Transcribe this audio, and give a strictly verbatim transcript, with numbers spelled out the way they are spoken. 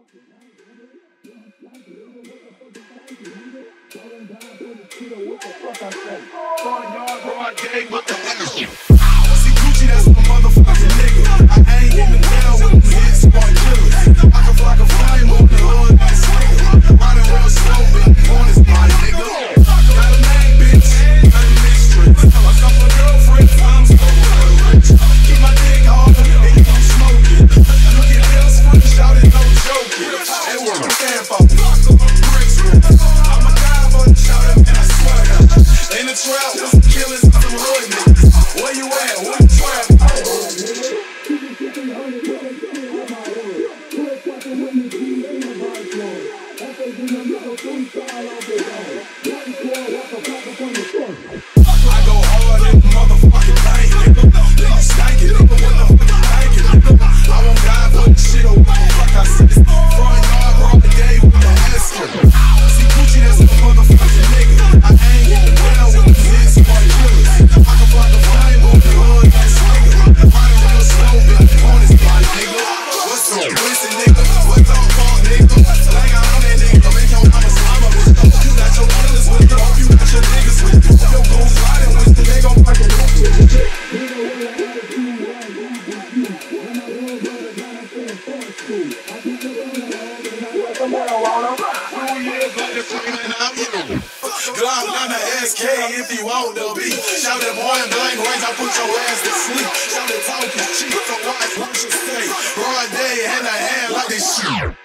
Gucci, that's my motherfucking nigga. I ain't even down with them hit smart killers. I can flock a flame on the hood, that's nigga. Riding real slow, but on is my nigga. Got a name, bitch, got a mistress. A couple girlfriends, I'm so rich. Keep my dick hard, and you gon' smoke it. Look at Bill's foot, shouting, no joking. Hey, what I'm saying for bricks, I'm a guy, but shouting, and I swear. In the trap, with some killers, some hood niggas. Where you at? What you trap? I go hard in the motherfucking bank, nigga. Nigga stank it, nigga. What the fuck you thinking, nigga? I won't die for the shit or what the fuck I said. Front yard, bro, the day with the ass killer. See Gucci, that's my motherfucking nigga. I ain't even down with the hit smart killers. I can fly the flame on the hood, that's nigga. Riding real slow, but on is my nigga. What's up, listen, nigga? What's up, fuck, nigga? Like I'm on that nigga. Make your mama slime up with you. You got your killers with you. You got your niggas with you. Yo, go riding with you. They gon' fucking walk with you. Glock down the S K if you want to be. Shout that boy in blank range, I put your ass to sleep. Shout that talk is cheap, so watch what you say. Broad day, hand to hand like this shit.